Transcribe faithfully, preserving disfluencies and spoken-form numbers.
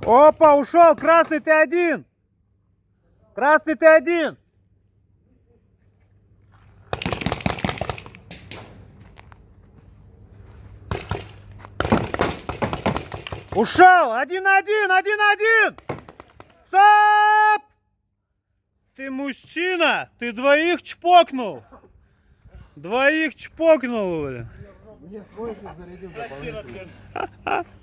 Опа, ушел. Красный, ты один. Красный, ты один. Ушел. Один-один, один-один. Стоп! Ты мужчина. Ты двоих чпокнул. Двоих чпокнул, блин. Мне свой зарядил дополнительно.